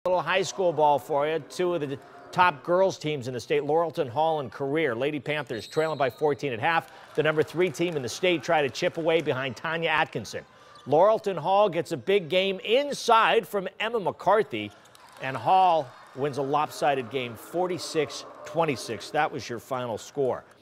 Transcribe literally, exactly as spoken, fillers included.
Little high school ball for you. Two of the top girls teams in the state, Lauralton Hall and Career. Lady Panthers trailing by fourteen at half. The number three team in the state try to chip away behind Tanya Atkinson. Lauralton Hall gets a big game inside from Emma McCarthy, and Hall wins a lopsided game forty-six twenty-six. That was your final score.